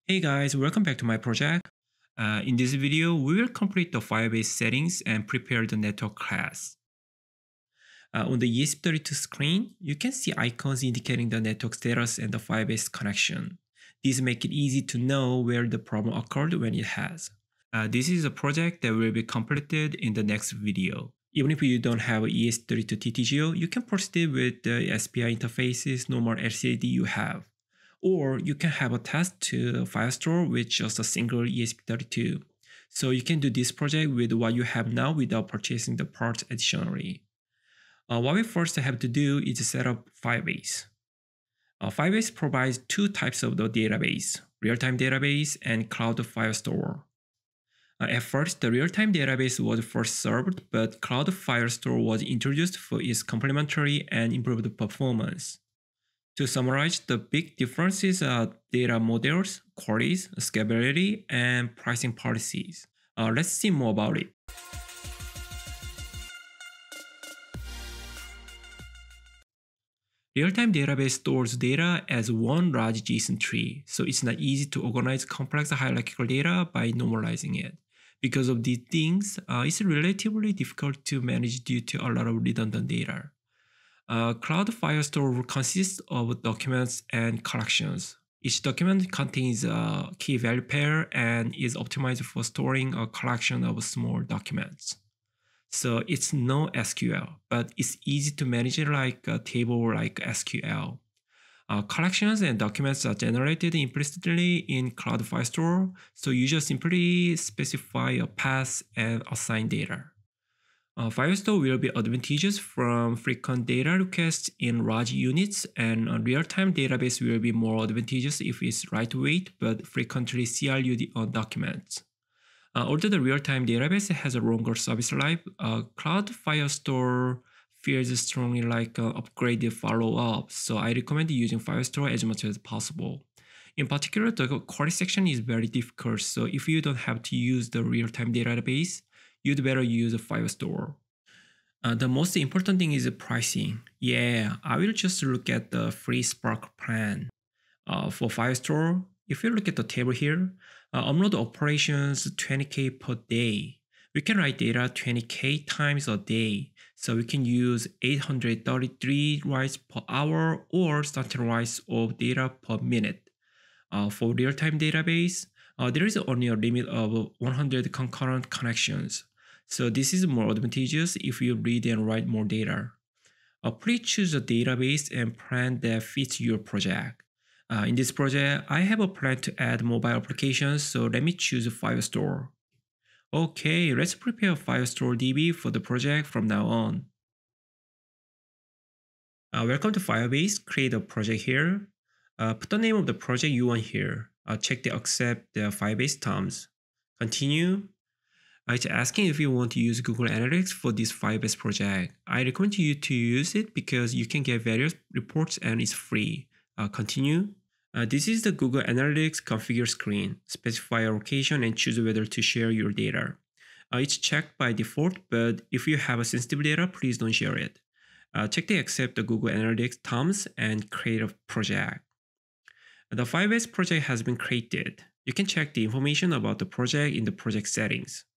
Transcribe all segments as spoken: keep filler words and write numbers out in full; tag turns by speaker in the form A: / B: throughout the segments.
A: Hey guys, welcome back to my project. Uh, in this video, we will complete the Firebase settings and prepare the network class. Uh, on the E S P thirty-two screen, you can see icons indicating the network status and the Firebase connection. These make it easy to know where the problem occurred when it has. Uh, this is a project that will be completed in the next video. Even if you don't have a E S P thirty-two T T G O, you can proceed with the S P I interfaces, normal L C D you have. Or you can have a test to Firestore with just a single E S P thirty-two. So you can do this project with what you have now without purchasing the parts additionally. Uh, what we first have to do is set up Firebase. Uh, Firebase provides two types of the database, real-time database and cloud Firestore. Uh, at first, the real-time database was first served, but Cloud Firestore was introduced for its complementary and improved performance. To summarize, the big differences are data models, queries, scalability, and pricing policies. Uh, let's see more about it. Real-time database stores data as one large JSON tree, so it's not easy to organize complex hierarchical data by normalizing it. Because of these things, uh, it's relatively difficult to manage due to a lot of redundant data. Uh, Cloud Firestore consists of documents and collections. Each document contains a key value pair and is optimized for storing a collection of small documents. So it's no S Q L, but it's easy to manage it like a table like S Q L. Uh, collections and documents are generated implicitly in Cloud Firestore, so you just simply specify a path and assign data. Uh, Firestore will be advantageous from frequent data requests in large units, and a real-time database will be more advantageous if it's lightweight but frequently C L U D on documents. Uh, although the real-time database has a longer service life, uh, Cloud Firestore feels strongly like an upgraded follow-up, so I recommend using Firestore as much as possible. In particular, the query section is very difficult, so if you don't have to use the real-time database, you'd better use Firestore. Uh, the most important thing is the pricing. Yeah, I will just look at the free Spark plan. Uh, for Firestore, if you look at the table here, uh, upload operations twenty K per day. We can write data twenty K times a day, so we can use eight hundred thirty-three writes per hour or certain writes of data per minute. Uh, for real-time database, uh, there is only a limit of one hundred concurrent connections. So this is more advantageous if you read and write more data. Uh, please choose a database and plan that fits your project. Uh, in this project, I have a plan to add mobile applications, so let me choose Firestore. Okay, let's prepare Firestore D B for the project from now on. Uh, welcome to Firebase. Create a project here. Uh, put the name of the project you want here. Uh, check the accept the Firebase terms. Continue. Uh, it's asking if you want to use Google Analytics for this Firebase project. I recommend you to use it because you can get various reports and it's free. Uh, continue. Uh, this is the Google Analytics configure screen. Specify a location and choose whether to share your data. Uh, it's checked by default, but if you have a sensitive data, please don't share it. Uh, check the accept the Google Analytics terms and create a project. The Firebase project has been created. You can check the information about the project in the project settings.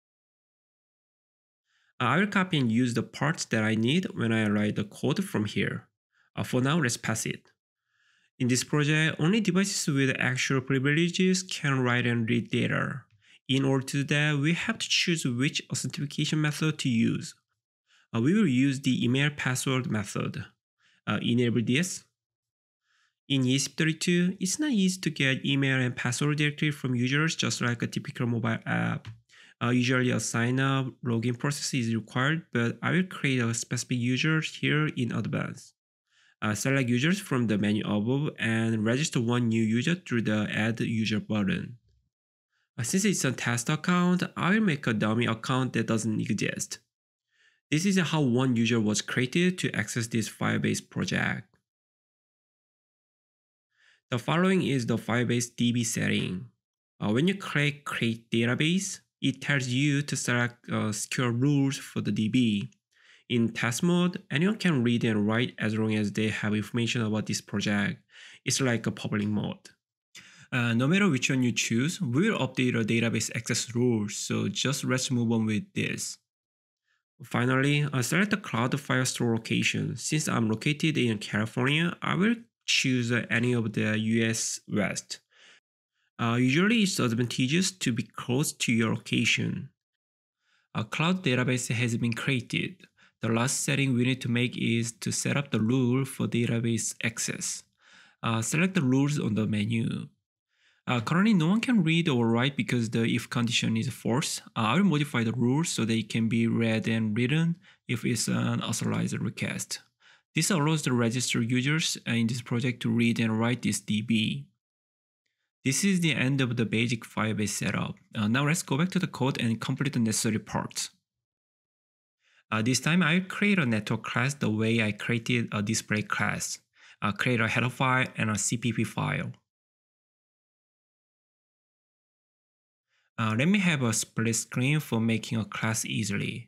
A: Uh, I will copy and use the parts that I need when I write the code from here. Uh, for now, let's pass it. In this project, only devices with actual privileges can write and read data. In order to do that, we have to choose which authentication method to use. Uh, we will use the email password method. Uh, enable this. In E S P thirty-two, it's not easy to get email and password directly from users just like a typical mobile app. Uh, usually a sign-up login process is required, but I will create a specific user here in advance. Uh, select users from the menu above and register one new user through the Add User button. Uh, since it's a test account, I will make a dummy account that doesn't exist. This is how one user was created to access this Firebase project. The following is the Firebase D B setting. Uh, when you click Create Database, it tells you to select uh, secure rules for the D B. In test mode, anyone can read and write as long as they have information about this project. It's like a public mode. Uh, no matter which one you choose, we will update our database access rules, so just let's move on with this. Finally, I select the cloud Firestore location. Since I'm located in California, I will choose any of the U S West. Uh, usually it's advantageous to be close to your location. A cloud database has been created. The last setting we need to make is to set up the rule for database access. Uh, select the rules on the menu. Uh, currently, no one can read or write because the if condition is false. Uh, I will modify the rules so they can be read and written if it's an authorized request. This allows the registered users in this project to read and write this D B. This is the end of the basic Firebase setup. Uh, now let's go back to the code and complete the necessary parts. Uh, this time I'll create a network class the way I created a display class. I'll create a header file and a C P P file. Uh, let me have a split screen for making a class easily.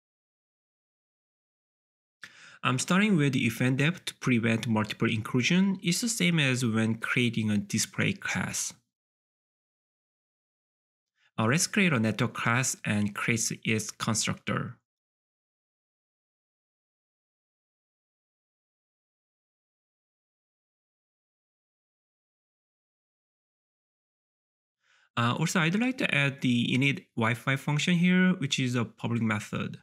A: I'm starting with the event depth to prevent multiple inclusion. It's the same as when creating a display class. Uh, let's create a network class and create its constructor. Uh, also, I'd like to add the init Wi-Fi function here, which is a public method.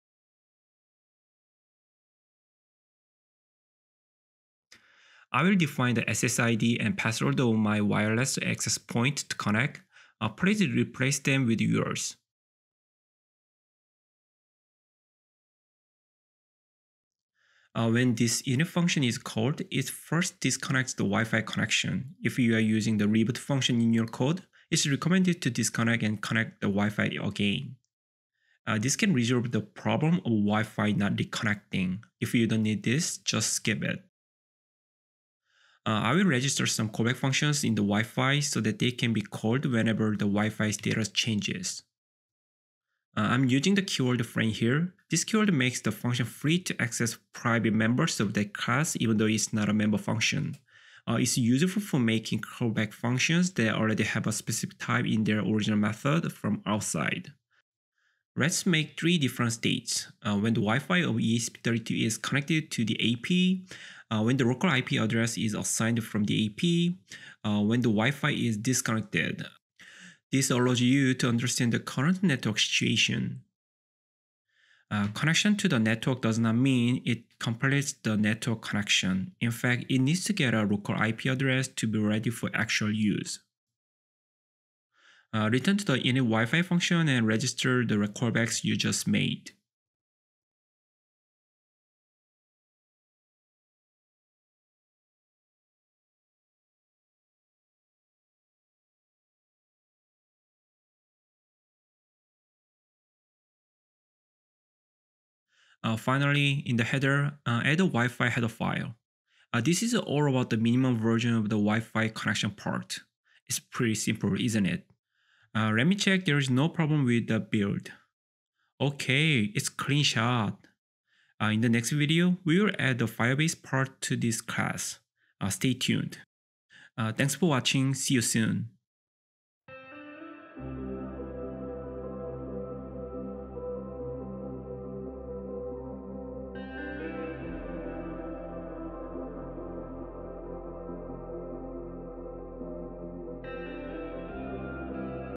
A: I will define the S S I D and password of my wireless access point to connect. Uh, please replace them with yours. Uh, when this init function is called, it first disconnects the Wi-Fi connection. If you are using the reboot function in your code, it's recommended to disconnect and connect the Wi-Fi again. Uh, this can resolve the problem of Wi-Fi not reconnecting. If you don't need this, just skip it. Uh, I will register some callback functions in the Wi-Fi so that they can be called whenever the Wi-Fi status changes. Uh, I'm using the keyword frame here. This keyword makes the function free to access private members of that class even though it's not a member function. Uh, it's useful for making callback functions that already have a specific type in their original method from outside. Let's make three different states. Uh, when the Wi-Fi of E S P thirty-two is connected to the A P, uh, when the local I P address is assigned from the A P, uh, when the Wi-Fi is disconnected. This allows you to understand the current network situation. Uh, connection to the network does not mean it completes the network connection. In fact, it needs to get a local I P address to be ready for actual use. Uh, return to the init Wi-Fi function and register the callbacks you just made. Uh, finally, in the header, uh, add a Wi-Fi header file. Uh, this is all about the minimum version of the Wi-Fi connection part. It's pretty simple, isn't it? Uh, let me check there is no problem with the build. Okay, it's clean shot. Uh, in the next video, we will add the Firebase part to this class. Uh, stay tuned. Uh, thanks for watching. See you soon.